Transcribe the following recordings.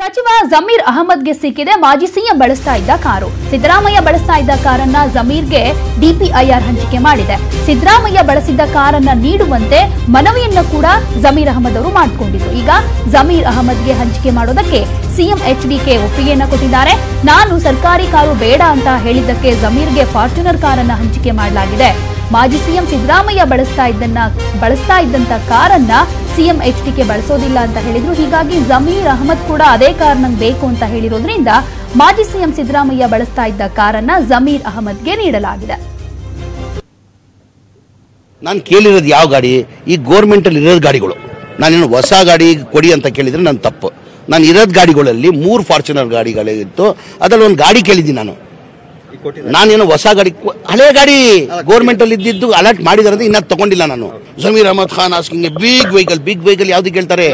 ಸಚಿವ ಜಮೀರ್ ಅಹಮದ್ಗೆ ಸಿಕ್ಕಿದೆ ಮಾಜಿ ಸಿಎಂ ಬಳಸ್ತಾ ಇದ್ದ ಕಾರು. ಸಿದ್ದರಾಮಯ್ಯ ಬಳಸ್ತಾ ಇದ್ದ ಕಾರನ್ನ ಜಮೀರ್ಗೆ ಡಿಪಿಐಆರ್ ಹಂಚಿಕೆ ಮಾಡಿದೆ. ಸಿದ್ದರಾಮಯ್ಯ ಬಳಸಿದ್ದ ಕಾರನ್ನ ನೀಡುವಂತೆ ಮನವಿಯನ್ನ ಕೂಡ ಜಮೀರ್ ಅಹಮದ್ ಅವರು ಮಾಡಿಕೊಂಡಿದ್ರು. ಈಗ ಜಮೀರ್ ಅಹಮದ್ಗೆ ಹಂಚಿಕೆ ಮಾಡೋದಕ್ಕೆ ಸಿಎಂ ಎಚ್ಡಿಕೆ ಒಪ್ಪಿಗೆಯನ್ನ ಕೊಟ್ಟಿದ್ದಾರೆ. ನಾನು ಸರ್ಕಾರಿ ಕಾರು ಬೇಡ ಅಂತ ಹೇಳಿದ್ದಕ್ಕೆ ಜಮೀರ್ಗೆ ಫಾರ್ಚುನರ್ ಕಾರನ್ನ ಹಂಚಿಕೆ ಮಾಡಲಾಗಿದೆ. ಮಾಜಿ ಸಿಎಂ ಸಿದ್ದರಾಮಯ್ಯ ಬಳಸ್ತಾ ಇದ್ದಂತ ಕಾರನ್ನ ಸಿಎಂ ಎಚ್ಡಿಕೆ ಬಳಸೋದಿಲ್ಲ ಅಂತ ಹೇಳಿದ್ರು. ಹೀಗಾಗಿ ಜಮೀರ್ ಅಹಮದ್ ಕೂಡ ಅದೇ ಕಾರ್ ನಂಗೆ ಬೇಕು ಅಂತ ಹೇಳಿರೋದ್ರಿಂದ ಮಾಜಿ ಸಿಎಂ ಸಿದ್ದರಾಮಯ್ಯ ಬಳಸ್ತಾ ಇದ್ದ ಕಾರನ್ನ ಜಮೀರ್ ಅಹಮದ್ಗೆ ನೀಡಲಾಗಿದೆ. ನಾನು ಕೇಳಿರೋದು ಯಾವ ಗಾಡಿ? ಈ ಗೋರ್ಮೆಂಟ್ ಅಲ್ಲಿ ಇರೋದು ಗಾಡಿಗಳು. ನಾನೇನು ಹೊಸ ಗಾಡಿ ಕೊಡಿ ಅಂತ ಕೇಳಿದ್ರೆ ನನ್ನ ತಪ್ಪು. ನಾನು ಇರೋದು ಗಾಡಿಗಳಲ್ಲಿ 3 ಫಾರ್ಚುನರ್ ಗಾಡಿಗಳಿತ್ತು. ಅದ್ರಲ್ಲಿ ಒಂದು ಗಾಡಿ ಕೇಳಿದ್ದೀನಿ ನಾನೇನು ಹೊಸ ಗಾಡಿ, ಹಳೆ ಗಾಡಿ ಗೋರ್ಮೆಂಟ್ ಅಲ್ಲಿ ಇದ್ದಿದ್ದು ಅಲರ್ಟ್ ಮಾಡಿದಾರೆ, ಇನ್ನ ತಗೊಂಡಿಲ್ಲ ನಾನು. Zameer Ahmed Khan asking big vehicle ಯಾವ್ದು ಕೇಳ್ತಾರೆ?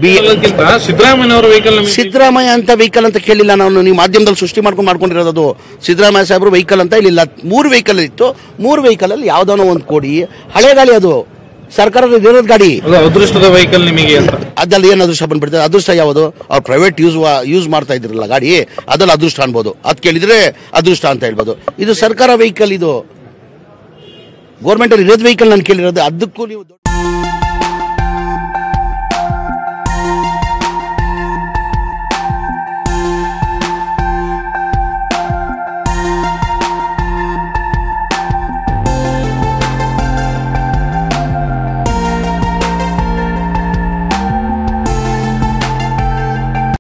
ಸಿದ್ದರಾಮಯ್ಯ ಅಂತ ವೆಹಿಕಲ್ ಅಂತ ಕೇಳಿಲ್ಲ ನಾನು. ನೀವು ಮಾಧ್ಯಮದಲ್ಲಿ ಸೃಷ್ಟಿ ಮಾಡ್ಕೊಂಡಿರೋದು ಅದು ಸಿದ್ದರಾಮಯ್ಯ ಸಾಹೇಬ್ರು ವೆಹಿಕಲ್ ಅಂತ ಇಲ್ಲಿಲ್ಲ. 3 ವೆಹಿಕಲ್ ಇತ್ತು. 3 ವೆಹಿಕಲ್ ಅಲ್ಲಿ ಯಾವ್ದಾನೋ ಒಂದು ಕೊಡಿ. ಹಳೆ ಗಾಡಿ ಅದು, ಸರ್ಕಾರದ ಇರೋದು ಗಾಡಿ. ಅದೃಷ್ಟದ ವೆಹಿಕಲ್ ನಿಮಗೆ ಅದ್ರಲ್ಲಿ ಏನು ಅದೃಷ್ಟ ಬಂದ್ಬಿಡ್ತದೆ? ಅದೃಷ್ಟ ಯಾವುದು? ಅವ್ರು ಪ್ರೈವೇಟ್ ಯೂಸ್ ಮಾಡ್ತಾ ಇದ್ರಲ್ಲ ಗಾಡಿ, ಅದ್ರಲ್ಲಿ ಅದೃಷ್ಟ ಅನ್ಬೋದು. ಅದ್ ಕೇಳಿದ್ರೆ ಅದೃಷ್ಟ ಅಂತ ಹೇಳ್ಬೋದು. ಇದು ಸರ್ಕಾರ ವೆಹಿಕಲ್, ಇದು ಗೋರ್ಮೆಂಟ್ ಅಲ್ಲಿ ಇರೋದು ವೆಹಿಕಲ್ ನಾನು ಕೇಳಿರೋದು. ಅದಕ್ಕೂ ನೀವು